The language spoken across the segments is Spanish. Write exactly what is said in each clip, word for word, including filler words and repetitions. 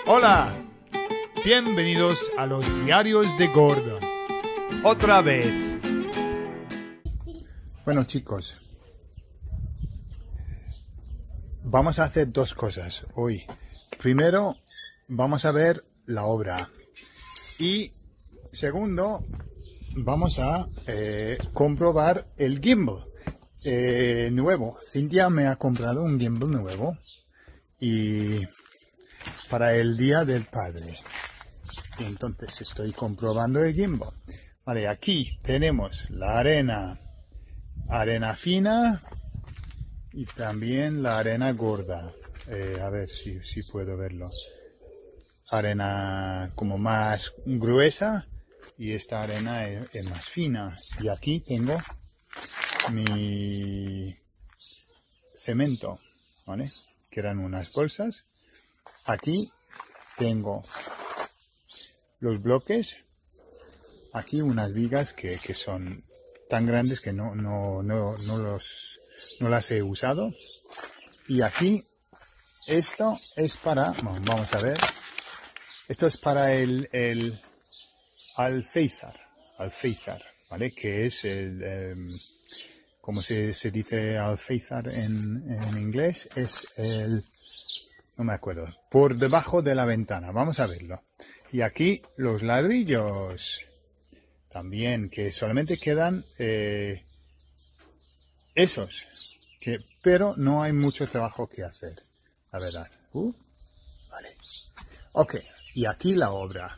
Hola, bienvenidos a los diarios de Gordon. Otra vez. Bueno, chicos, vamos a hacer dos cosas hoy. Primero, vamos a ver la obra. Y segundo, vamos a eh, comprobar el gimbal eh, nuevo. Cintia me ha comprado un gimbal nuevo y para el Día del Padre. Y entonces estoy comprobando el gimbal. Vale, aquí tenemos la arena, arena fina y también la arena gorda. Eh, a ver si, si puedo verlo. Arena como más gruesa y esta arena es, es más fina. Y aquí tengo mi cemento, ¿vale? Que eran unas bolsas. Aquí tengo los bloques. Aquí unas vigas que, que son tan grandes que no, no, no, no, los, no las he usado. Y aquí esto es para, bueno, vamos a ver, esto es para el, el alféizar, alféizar, ¿vale? Que es el, eh, ¿cómo se, se dice alféizar en, en inglés? Es el, no me acuerdo, por debajo de la ventana, vamos a verlo. Y aquí los ladrillos, también, que solamente quedan eh, esos, que, pero no hay mucho trabajo que hacer, la verdad. Uh, vale. Ok, y aquí la obra.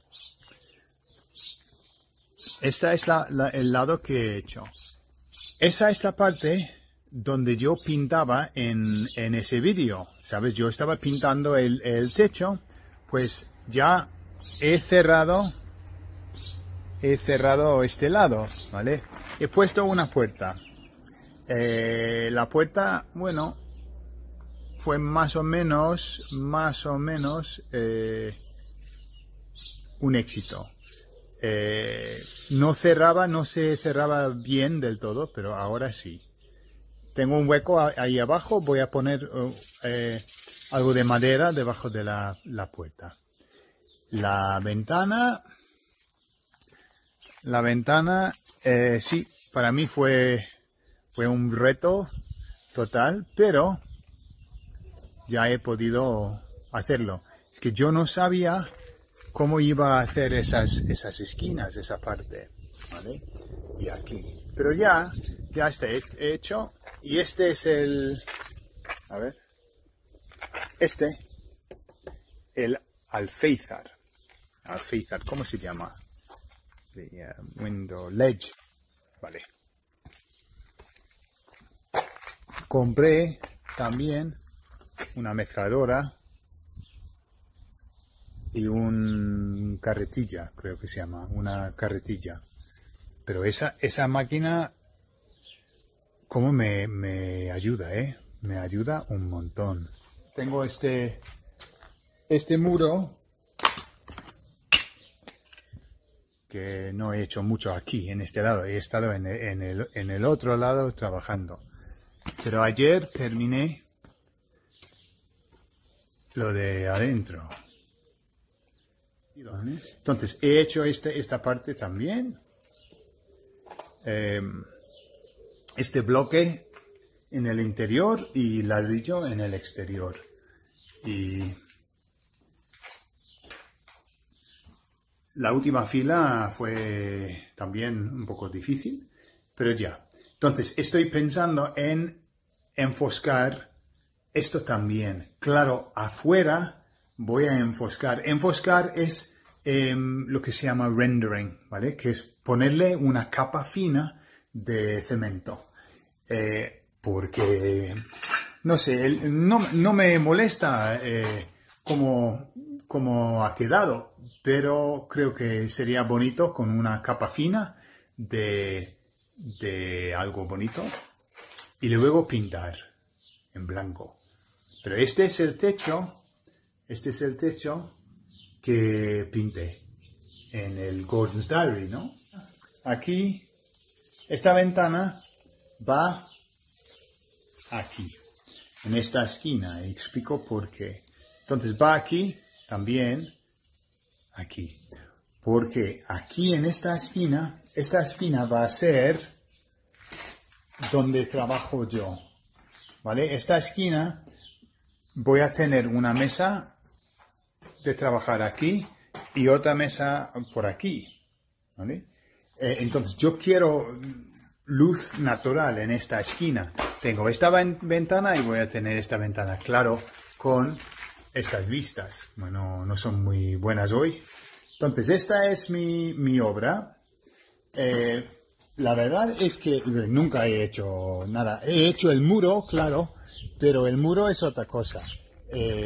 Esta es la, la, el lado que he hecho. Esa es la parte donde yo pintaba en, en ese vídeo, ¿sabes? Yo estaba pintando el, el techo, pues ya he cerrado, he cerrado este lado, ¿vale? He puesto una puerta. Eh, la puerta, bueno, fue más o menos, más o menos eh, un éxito. Eh, no cerraba, no se cerraba bien del todo, pero ahora sí. Tengo un hueco ahí abajo, voy a poner uh, eh, algo de madera debajo de la, la puerta. La ventana, la ventana, eh, sí, para mí fue, fue un reto total, pero ya he podido hacerlo. Es que yo no sabía cómo iba a hacer esas, esas esquinas, esa parte, ¿vale? Y aquí. Pero ya, ya está hecho. Y este es el, a ver, este, el alféizar. Alféizar, ¿cómo se llama? The, uh, window ledge. Vale. Compré también una mezcladora y un carretilla, creo que se llama, una carretilla. Pero esa, esa máquina, cómo me, me ayuda, ¿eh? Me ayuda un montón. Tengo este, este muro que no he hecho mucho aquí, en este lado. He estado en el, en el, en el otro lado trabajando. Pero ayer terminé lo de adentro. Entonces, he hecho este, esta parte también. Eh, este bloque en el interior y ladrillo en el exterior. Y la última fila fue también un poco difícil, pero ya. Entonces, estoy pensando en enfoscar esto también. Claro, afuera voy a enfoscar. Enfoscar es eh, lo que se llama rendering, ¿vale? Que es ponerle una capa fina de cemento. Eh, porque, no sé, el, no, no me molesta eh, cómo, cómo ha quedado, pero creo que sería bonito con una capa fina de, de algo bonito y luego pintar en blanco. Pero este es el techo, este es el techo que pinté en el Gordon's Diary, ¿no? Aquí, esta ventana va aquí, en esta esquina, y explico por qué. Entonces va aquí también aquí. Porque aquí en esta esquina, esta esquina va a ser donde trabajo yo. ¿Vale? Esta esquina voy a tener una mesa de trabajar aquí y otra mesa por aquí. ¿Vale? Eh, entonces yo quiero luz natural en esta esquina. Tengo esta ventana y voy a tener esta ventana, claro, con estas vistas. Bueno, no son muy buenas hoy. Entonces, esta es mi, mi obra. Eh, la verdad es que nunca he hecho nada. He hecho el muro, claro, pero el muro es otra cosa. Eh,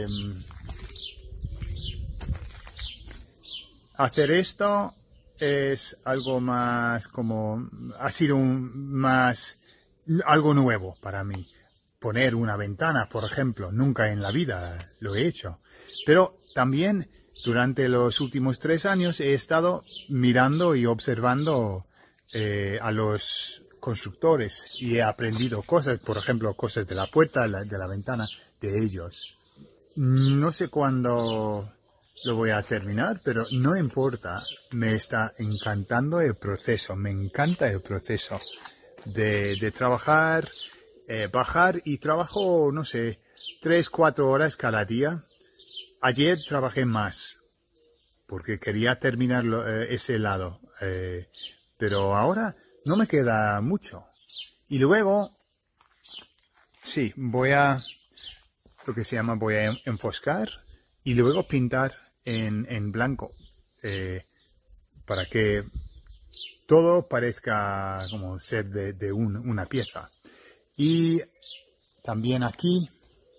hacer esto es algo más como, ha sido un, más, algo nuevo para mí. Poner una ventana, por ejemplo, nunca en la vida lo he hecho. Pero también durante los últimos tres años he estado mirando y observando eh, a los constructores y he aprendido cosas, por ejemplo, cosas de la puerta, de la ventana, de ellos. No sé cuándo lo voy a terminar, pero no importa, me está encantando el proceso, me encanta el proceso de, de trabajar, eh, bajar y trabajo, no sé, tres, cuatro horas cada día. Ayer trabajé más, porque quería terminar eh, ese lado, eh, pero ahora no me queda mucho. Y luego, sí, voy a, lo que se llama, voy a enfoscar y luego pintar en, en blanco, eh, para que todo parezca como ser de, de un, una pieza. Y también aquí,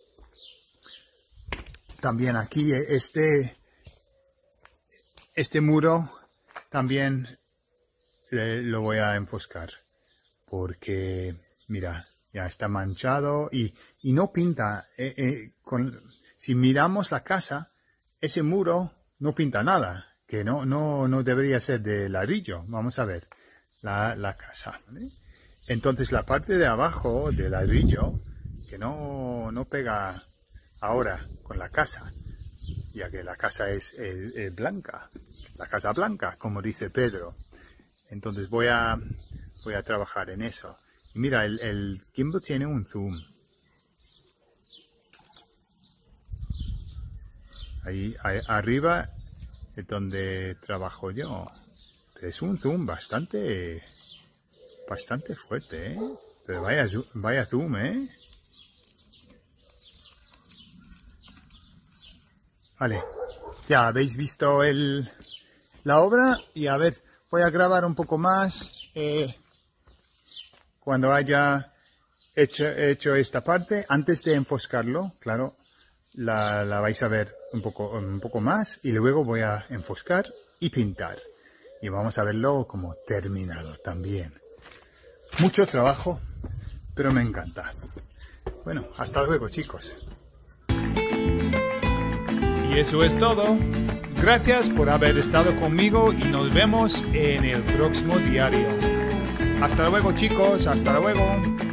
también aquí este, este muro también eh, lo voy a enfoscar, porque mira, ya está manchado y, y no pinta. Eh, eh, con, si miramos la casa, ese muro no pinta nada, que no, no, no debería ser de ladrillo. Vamos a ver la, la casa, ¿vale? Entonces la parte de abajo de ladrillo, que no, no pega ahora con la casa, ya que la casa es eh, eh, blanca, la casa blanca, como dice Pedro. Entonces voy a, voy a trabajar en eso. Y mira, el, el gimbal tiene un zoom. Ahí, ahí arriba es donde trabajo yo. Es un zoom bastante, bastante fuerte, ¿eh? Pero vaya, vaya zoom, ¿eh? Vale, ya habéis visto el, la obra y a ver, voy a grabar un poco más eh, cuando haya hecho, hecho esta parte, antes de enfoscarlo, claro, la, la vais a ver un poco, un poco más y luego voy a enfoscar y pintar. Y vamos a verlo como terminado también. Mucho trabajo, pero me encanta. Bueno, hasta luego, chicos. Y eso es todo. Gracias por haber estado conmigo y nos vemos en el próximo diario. Hasta luego, chicos. Hasta luego.